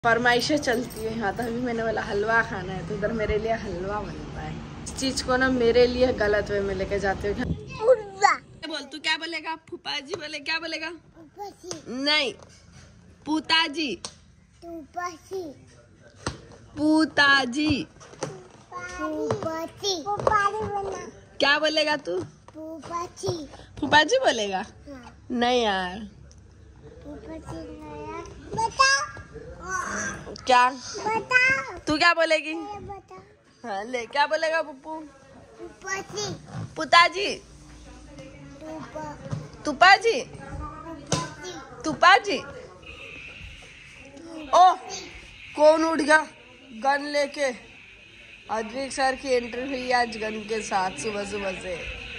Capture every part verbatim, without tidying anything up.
फरमाइशें चलती है यहाँ। तो अभी मैंने बोला हलवा खाना है, तो इधर मेरे लिए हलवा बनता है। इस चीज को ना मेरे लिए गलत वे में लेके जाते हो। बोल तू क्या बोलेगा? फूफा जी बोले क्या बोलेगा? नहीं, पूताजी। पूताजी क्या बोलेगा तू? फूफाजी बोलेगा? नहीं यार, बता क्या बता तू क्या बोलेगी? हाँ ले, क्या बोलेगा पप्पू? पुताजी, तुपाजी, तुपाजी। ओ कौन उठ गया गन लेके? अद्विक सर की एंट्री हुई आज गन के साथ सुबह सुबह से।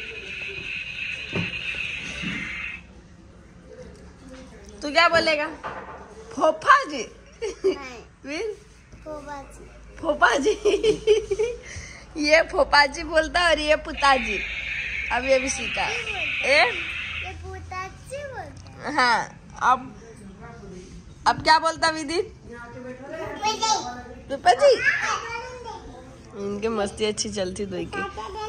तू क्या बोलेगा? फोफा जी। फोफा जी। ये फोफा जी बोलता और ये पुताजी। अब ये भी सीखा ए? ये पुताजी बोलता। हाँ, अब अब क्या बोलता विधि? पुपा जी। इनके मस्ती अच्छी चलती दो की।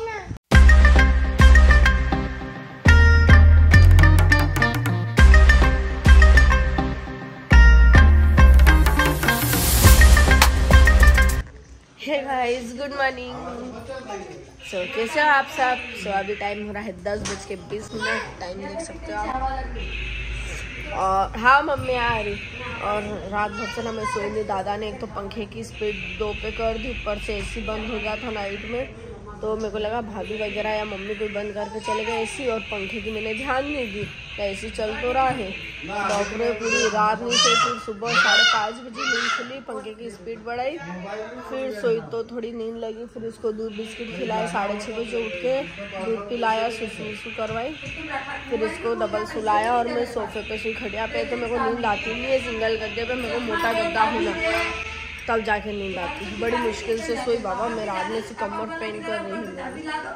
Hey guys, good morning. So कैसे हो आप सब? सो so, अभी टाइम हो रहा है दस बज के बीस मिनट। टाइम देख सकते हो आप। और हाँ, मम्मी आ रही। और रात भर से ना मैं सोई नहीं। दादा ने एक तो पंखे की स्पीड दो पे कर दी, ऊपर से एसी बंद हो गया था नाइट में। तो मेरे को लगा भाभी वगैरह या मम्मी कोई बंद करके चले गए एसी, और पंखे की मैंने ध्यान नहीं दी। एसी चल तो रहा है। डॉक्टर पूरी रात नहीं सोई, फिर सुबह साढ़े पाँच बजे नींद खुली, पंखे की स्पीड बढ़ाई, फिर सोई तो थोड़ी नींद लगी। फिर उसको दूध बिस्किट खिलाए, साढ़े छः बजे उठ के दूध पिलाया, सुसु वसु करवाई, फिर उसको डबल सुलाया। और मैं सोफे पे सोई खटिया पे, तो मेरे को नींद आती नहीं है। सिंगल गद्दे पे मेरे को मोटा गद्दा होना, तब जाके नींद आती है। बड़ी मुश्किल से सोई बाबा। मैं रात में से कमर पेन कर रही हूँ।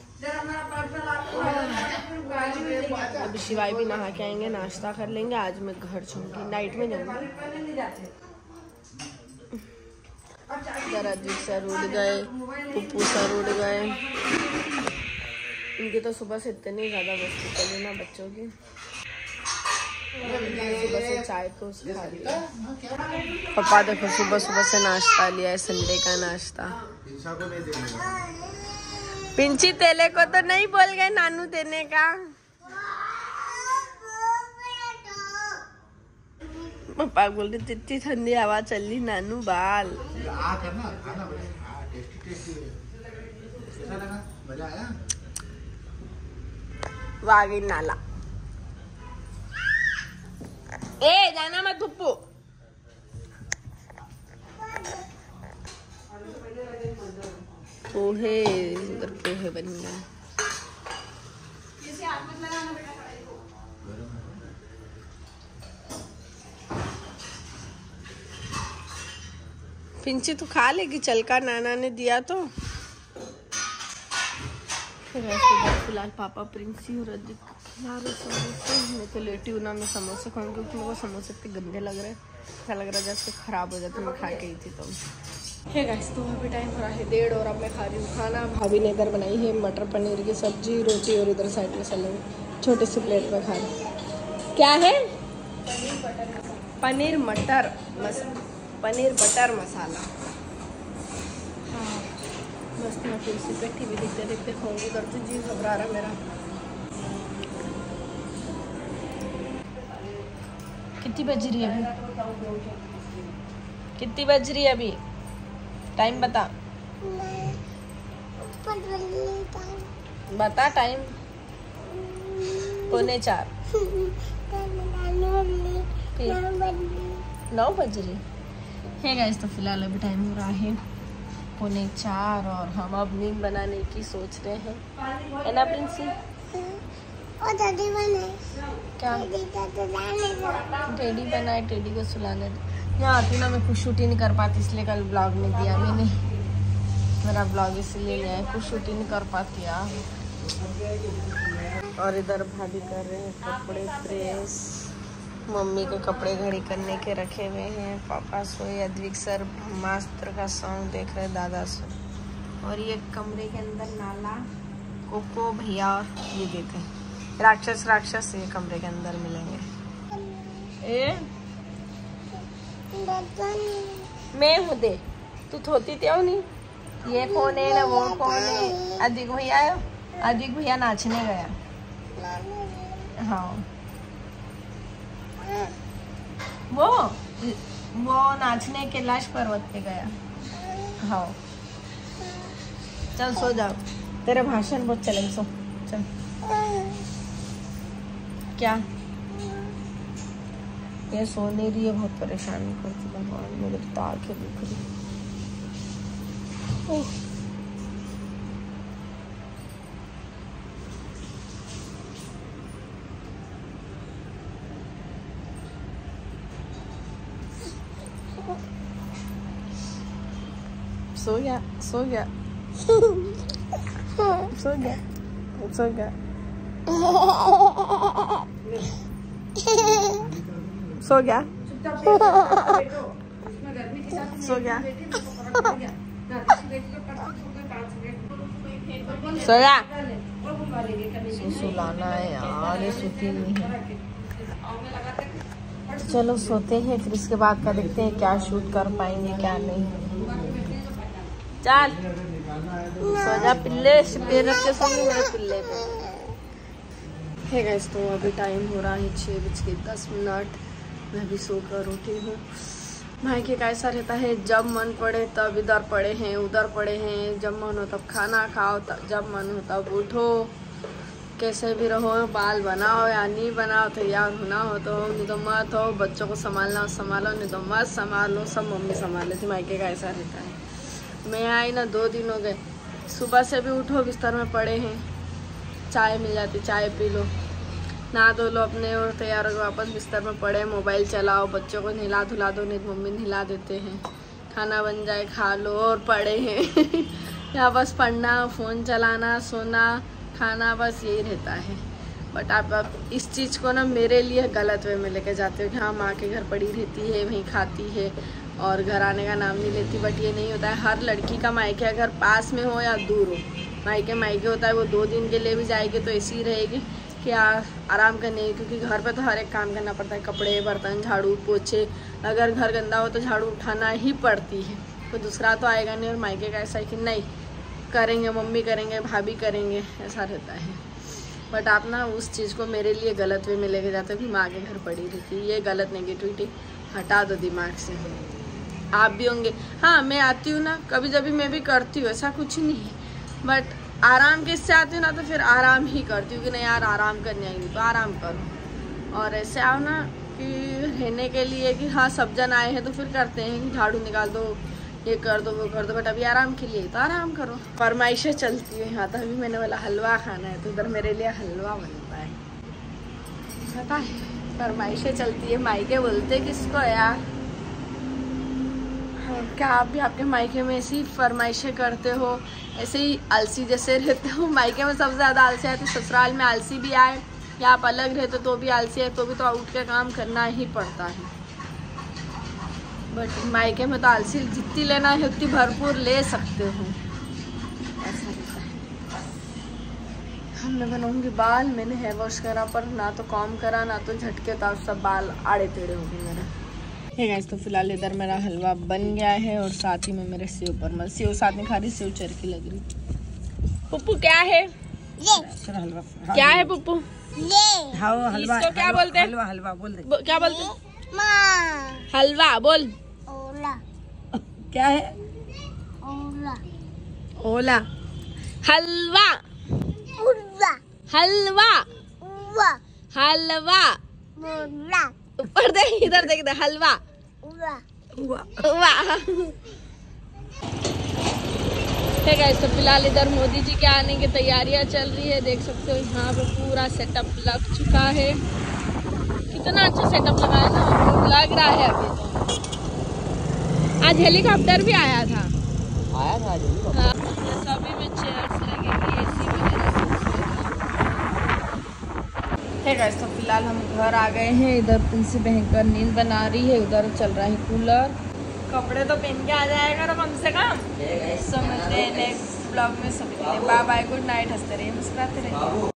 अभी शिवाई भी नहा के आएंगे, नाश्ता कर लेंगे। आज मैं घर जाऊंगी, नाइट में जाऊंगी। जरा अजीब सर उड़ गए, पुप्पू सर उड़ गए। इनकी तो सुबह से इतनी ज्यादा मस्ती चली ना बच्चों की। सुबह से चाय तो खा लिया। पापा देखो सुबह सुबह से नाश्ता लिया है, संडे का नाश्ता। पिंची तेले को तो नहीं बोल गए नानू देने का। पापा बोल रहे इतनी ठंडी हवा चल रही नानू बाल। वागी नाला। ए जाना मत पप्पू। पोहे, इधर पोहे बन गए। पिंची तो खा लेगी, चल का नाना ने दिया तो। फिलहाल पापा प्रिंसी और अदिक खिला रहे समोसे। मैं तो लेटी हूँ ना, मैं समोसे खाऊंगी क्योंकि मेरे को समोसे इतने गंदे लग रहे हैं। ऐसा लग रहा है जैसे खराब हो जाते। मैं खा के ही थी तो। है गाइस, तो अभी टाइम हो रहा है डेढ़, और अब मैं खा रही हूँ खाना। भाभी ने इधर बनाई है मटर पनीर की सब्जी, रोटी, और इधर साइड में सलाद। छोटे से प्लेट में खा रही। क्या है? पनीर मटर मस पनीर बटर मसाला। हाँ मस्त। मैं कुर्सी पे टीवी देखते देखते खाऊंगी। उधर तो जी घबरा रहा मेरा। कितनी बज रही है अभी? कितनी बज रही है अभी? टाइम बता। बता टाइम। पौने चार। नौ बज रही है गाइस। तो फिलहाल अभी टाइम हो रहा है पौने चार, और हम अब नींद बनाने की सोच रहे हैं, है ना प्रिंसी? और टेडी बनाए। क्या? टेडी बनाए, टेडी को सुलाने दे। यहाँ आती ना मैं कुछ शूट ही नहीं कर पाती, इसलिए कल ब्लॉग नहीं दिया मैंने। मेरा ब्लॉग इसलिए नहीं है, कुछ शूट ही नहीं कर पाती यार। और इधर भाभी कर रहे हैं कपड़े प्रेस। मम्मी के कपड़े घड़ी करने के रखे हुए हैं। पापा सोए, अद्विक सर मास्टर का सॉन्ग देख रहे दादा सो। और ये कमरे के अंदर नाला, कोको भैया और ये देखे राक्षस राक्षस ये कमरे के अंदर मिलेंगे। ए मैं हूँ दे तू थोती त्यों नहीं। ये कौन है ना वो कौन है। अद्विक भैया आयो। अद्विक भैया नाचने गया। हाँ वो वो नाचने कैलाश पर्वत पे गया। हाँ चल सो जाओ, तेरे भाषण बहुत चलेंगे। सो चल। क्या ये सो नहीं रही है, बहुत परेशान करती। भगवान मेरे तो आंखें दिख रही। सो गया सो गया सो गया सो गया सो गया सो गया सोया। सुलाना है यार, ये सोती नहीं है। चलो सोते हैं, फिर इसके बाद का देखते हैं क्या शूट कर पाएंगे क्या नहीं। चल सो जा पिल्ले, पैर रख के सोनी मेरे पिल्ले पे। है गाइस, तो अभी टाइम हो रहा है छः बज के दस मिनट। मैं भी सो कर उठी हूँ। भाई के कैसा रहता है, जब मन पड़े तब इधर पड़े हैं उधर पड़े हैं, जब मन हो तब खाना खाओ, तब जब मन हो तब उठो। कैसे भी रहो, बाल बनाओ या नहीं बनाओ, तैयार होना हो तो नहीं तो मत हो, बच्चों को संभालना हो संभालो, नहीं तो मत संभालो, सब मम्मी संभाल लेती। मायके का ऐसा रहता है। मैं आई ना दो दिन हो गए, सुबह से भी उठो बिस्तर में पड़े हैं, चाय मिल जाती चाय पी लो, नहा धो लो अपने और तैयार हो वापस बिस्तर में पड़े, मोबाइल चलाओ, बच्चों को नहला धुला दो, नहीं तो मम्मी नहला देते हैं, खाना बन जाए खा लो और पड़े हैं यहाँ बस पढ़ना, फ़ोन चलाना, सोना, खाना, बस यही रहता है। बट आप, आप इस चीज़ को ना मेरे लिए गलत वे में लेके जाते हो कि हाँ माँ के घर पड़ी रहती है, वहीं खाती है और घर आने का नाम नहीं लेती। बट ये नहीं होता है। हर लड़की का मायके अगर पास में हो या दूर हो, मायके मायके होता है। वो दो दिन के लिए भी जाएगी तो ऐसी ही रहेगी कि आराम करने, क्योंकि घर पे तो हर एक काम करना पड़ता है, कपड़े, बर्तन, झाड़ू पोछे। अगर घर गंदा हो तो झाड़ू उठाना ही पड़ती है, तो दूसरा तो आएगा नहीं। और मायके का ऐसा है कि नहीं करेंगे, मम्मी करेंगे, भाभी करेंगे, ऐसा रहता है। बट आप ना उस चीज़ को मेरे लिए गलत वे में लेके जाते हो कि माँ के घर पड़ी रहती है। ये गलत नेगेटिविटी हटा दो दिमाग से। आप भी होंगे, हाँ मैं आती हूँ ना, कभी कभी मैं भी करती हूँ, ऐसा कुछ नहीं है। बट आराम किससे आती हूँ ना, तो फिर आराम ही करती हूँ कि नहीं यार आराम करने आई तो आराम करो। और ऐसे आओ ना कि रहने के लिए कि हाँ सब जन आए हैं तो फिर करते हैं कि झाड़ू निकाल दो, ये कर दो, वो कर दो। बट अभी आराम के लिए तो आराम करो। फरमाइशें चलती है यहाँ, तो अभी मैंने बोला हलवा खाना है, तो उधर मेरे लिए हलवा बनता है, पता है। फरमाइशें चलती है, मायके बोलते किसको यार। क्या आप भी आपके मायके में ऐसी फरमाइशें करते हो, ऐसे ही आलसी जैसे रहते हो? मायके में सबसे ज़्यादा आलसी आए, तो ससुराल में आलसी भी आए या आप अलग रहते तो भी आलसी है, तो भी तो उठ के काम करना ही पड़ता है। बट मायके में तो आलसी जितनी लेना है उतनी भरपूर ले सकते हो, ऐसा रहता है। हम मैं बनाऊँगी बाल, मैंने हेयर वॉश करा पर ना तो कॉम करा ना तो झटके, तो सब बाल आड़े टेढ़े हो गए मेरे। है गाइस, तो फिलहाल इधर मेरा हलवा बन गया है और साथ ही में मेरे सेव पर मैं सेव साथ में खा रही, सेव चरखी लग रही। पुप्पू क्या है ये? हलवा क्या है पुप्पू? ले हाँ हलवा। इसको क्या बोलते हैं? हलवा हलवा बोल दे। क्या बोलते हैं? माँ हलवा बोल। ओला क्या है? ओला ओला हलवा उल्ला हलवा उल्ला हलवा उल्ला ऊपर देख, इधर देख, इधर हलवा वाह। है गाइस, तो फिलहाल इधर मोदी जी के आने की तैयारियां चल रही है, देख सकते हो। यहाँ पे पूरा सेटअप लग चुका है, कितना अच्छा सेटअप लगा है ना, लग रहा है अभी तो। आज हेलीकॉप्टर भी आया था आया था आज। हाँ, सभी में चेयर्स लगेंगी, एसी वगैरह। है गाइस, तो फिलहाल हम घर आ गए हैं। इधर प्रिंसी भयंकर नींद बना रही है, उधर चल रहा है कूलर। कपड़े तो पहन के आ जाया करो कम से कम। सो मिलते हैं नेक्स्ट ब्लॉग में। सभी बाय बाय, गुड नाइट। हंसते रहिए, मुस्कुराते रहिए।